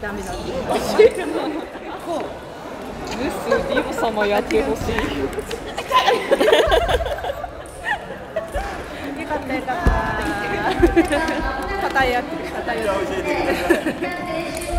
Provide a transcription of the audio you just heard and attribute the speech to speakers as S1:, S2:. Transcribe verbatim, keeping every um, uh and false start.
S1: ダメなんで。
S2: ムスディオ様やってほしい。
S1: よかったよかった。硬いやつ、硬いやつ。